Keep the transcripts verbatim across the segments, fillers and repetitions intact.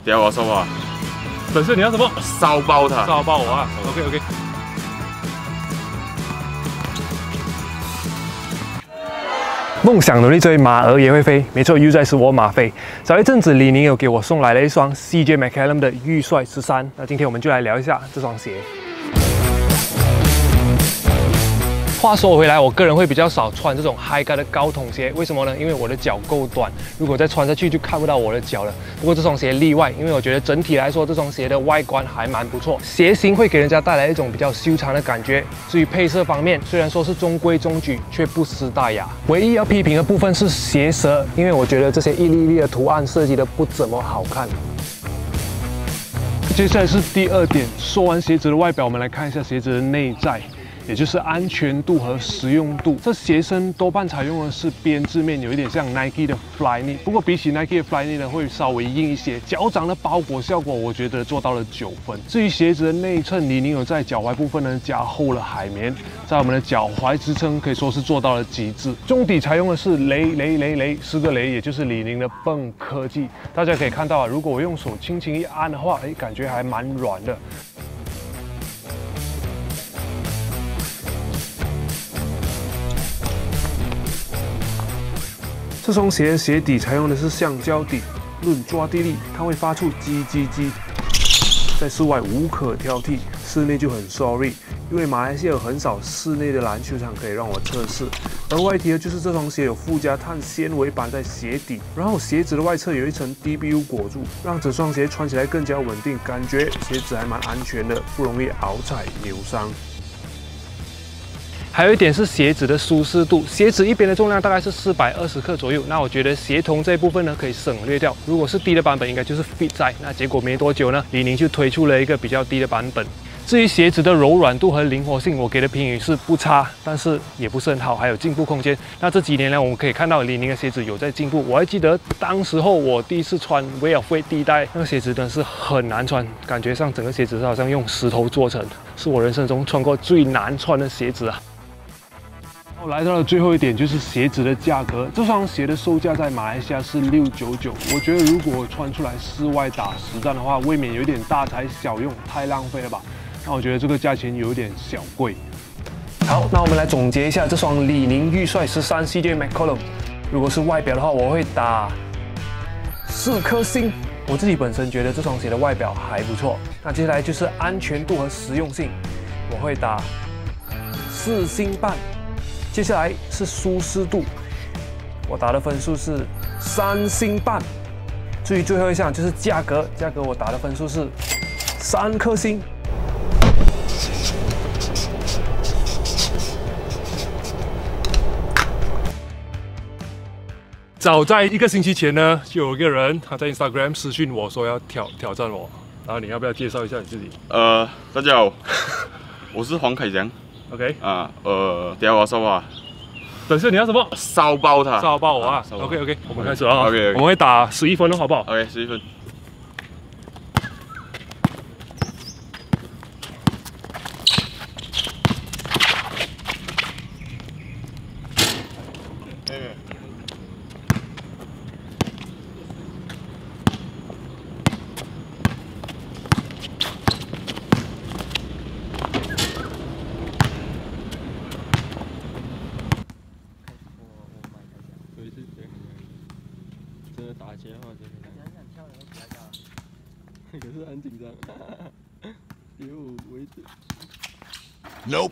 等下我要烧啊！ 本身你要什么？ 烧爆它！ 烧爆我啊 ！OK OK。梦想努力追，马儿也会飞。没错，又在是我马飞。早一阵子，李宁有给我送来了一双 C J McCallum 的预帅十三。那今天我们就来聊一下这双鞋。 话说回来，我个人会比较少穿这种 high cut 的高筒鞋，为什么呢？因为我的脚够短，如果再穿下去就看不到我的脚了。不过这双鞋例外，因为我觉得整体来说，这双鞋的外观还蛮不错，鞋型会给人家带来一种比较修长的感觉。至于配色方面，虽然说是中规中矩，却不失大雅。唯一要批评的部分是鞋舌，因为我觉得这些一粒粒的图案设计的不怎么好看。 接下来是第二点，说完鞋子的外表，我们来看一下鞋子的内在。 也就是安全度和实用度。这鞋身多半采用的是编织面，有一点像 Nike 的 Flyknit， 不过比起 Nike 的 Flyknit 呢，会稍微硬一些。脚掌的包裹效果，我觉得做到了九分。至于鞋子的内衬，李宁有在脚踝部分呢加厚了海绵，在我们的脚踝支撑可以说是做到了极致。中底采用的是雷雷雷雷四个雷，也就是李宁的迸科技。大家可以看到啊，如果我用手轻轻一按的话，哎，感觉还蛮软的。 这双鞋的鞋底采用的是橡胶底，论抓地力，它会发出叽叽叽。在室外无可挑剔，室内就很 sorry， 因为马来西亚有很少室内的篮球场可以让我测试。额外提的就是这双鞋有附加碳纤维板在鞋底，然后鞋子的外侧有一层 D B U 裹住，让这双鞋穿起来更加稳定，感觉鞋子还蛮安全的，不容易熬踩扭伤。 还有一点是鞋子的舒适度，鞋子一边的重量大概是四百二十克左右。那我觉得鞋筒这部分呢可以省略掉，如果是低的版本，应该就是 Fit 在。那结果没多久呢，李宁就推出了一个比较低的版本。至于鞋子的柔软度和灵活性，我给的评语是不差，但是也不是很好，还有进步空间。那这几年呢，我们可以看到李宁的鞋子有在进步。我还记得当时候我第一次穿 Way of Weight 第一代，那个鞋子真的是很难穿，感觉上整个鞋子是好像用石头做成，是我人生中穿过最难穿的鞋子啊。 来到了最后一点，就是鞋子的价格。这双鞋的售价在马来西亚是六九九。我觉得如果我穿出来室外打实战的话，未免有点大材小用，太浪费了吧？那我觉得这个价钱有点小贵。好，那我们来总结一下这双李宁预帅十三 C J McCallum。如果是外表的话，我会打四颗星。我自己本身觉得这双鞋的外表还不错。那接下来就是安全度和实用性，我会打四星半。 接下来是舒适度，我打的分数是三星半。至于最后一项就是价格，价格我打的分数是三颗星。早在一个星期前呢，就有一个人他在 Instagram 私讯我说要挑挑战我，然后你要不要介绍一下你自己？ 呃，大家好，我是黄凯翔。 OK 啊，呃，等下我要烧啊！ 本身你要什么？ 烧爆它！ 烧爆我啊 ！OK OK， 我们开始啊 ！OK， 我们会打十一分了，好不好 ？OK， 十一分。 打劫的话，真的想想跳的都比较高，可是很紧张。给我围着。Nope。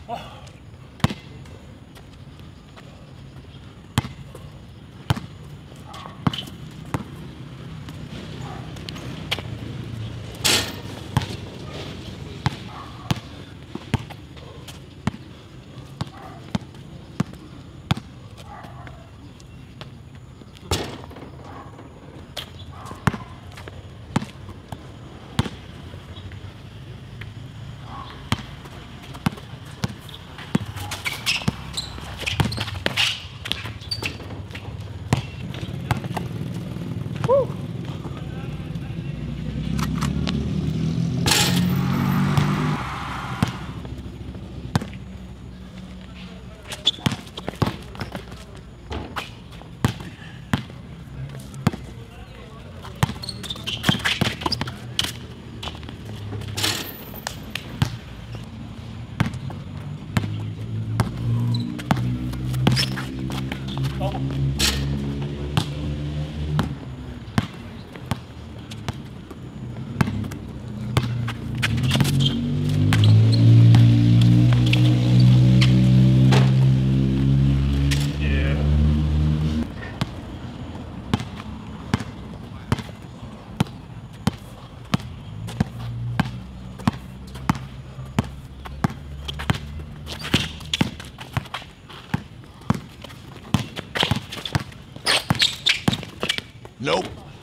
Nope.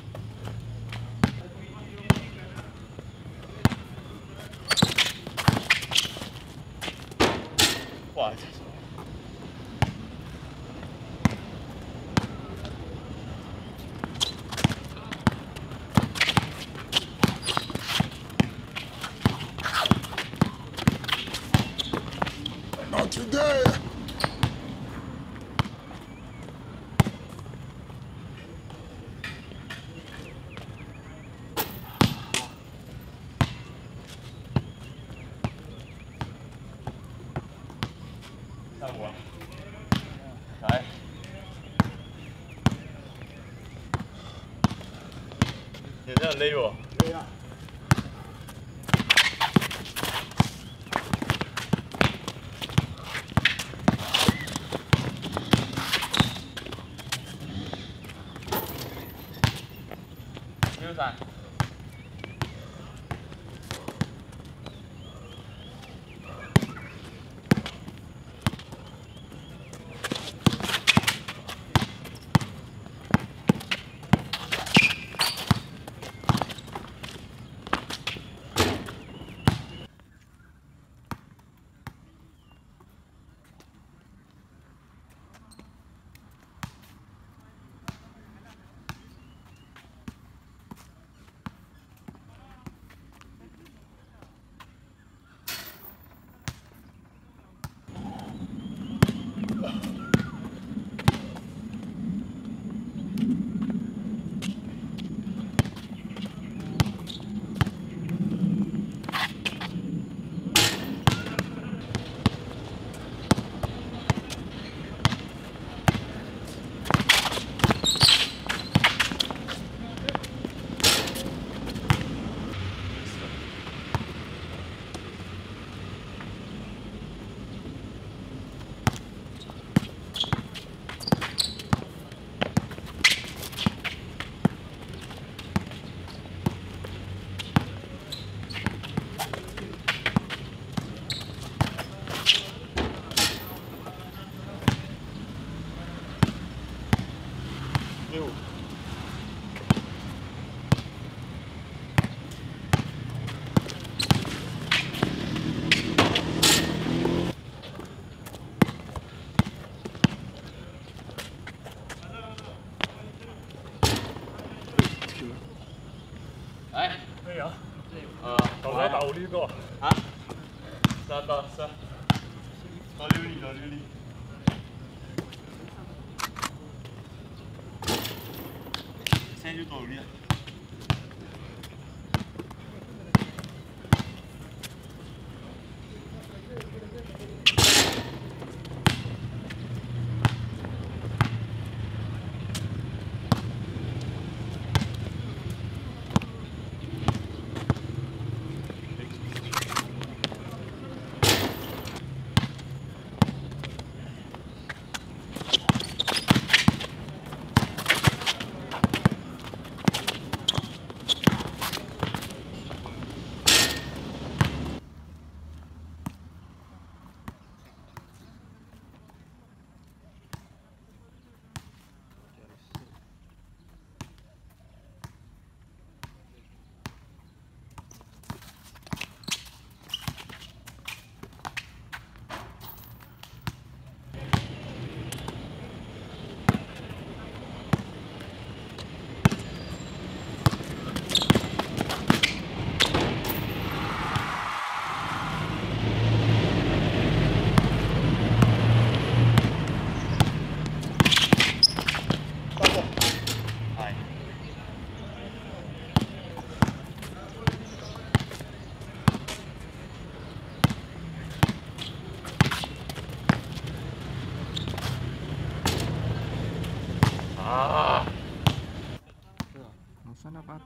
What? Not today. Sao rồi? Đấy. Nhìn rất là lưu rồi. Lưu dài. Lưu. Đấy. Đây hả? Ờ. Còn cái tàu đi cơ. Hả? Sao sao sao? Nó lưu đi, nó lưu đi. Xe cho tôi đi ạ.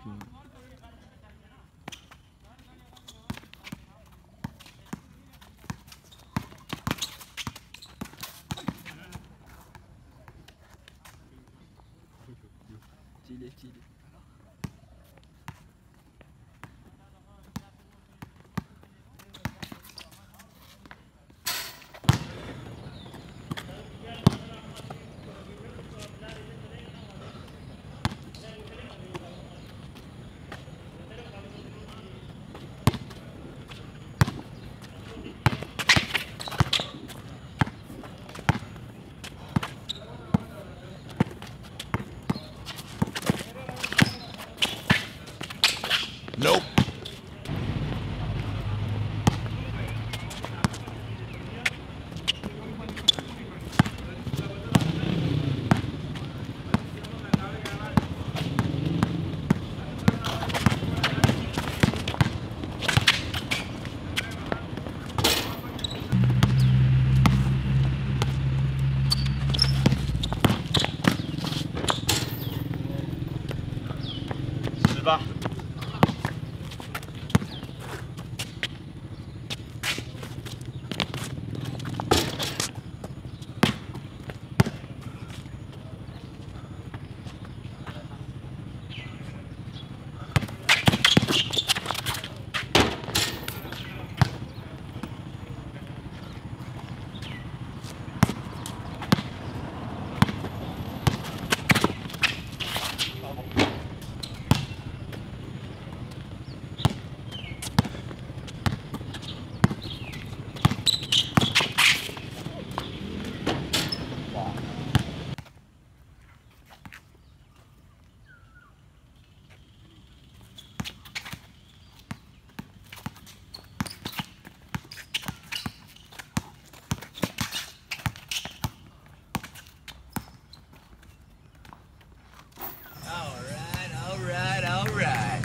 平。激烈激烈。 Nope. Bah. Alright.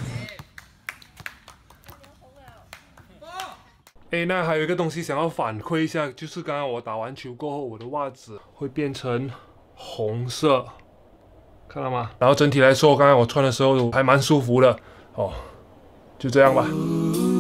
哎，那还有一个东西想要反馈一下，就是刚刚我打完球过后，我的袜子会变成红色，看到吗？然后整体来说，刚才我穿的时候还蛮舒服的哦，就这样吧。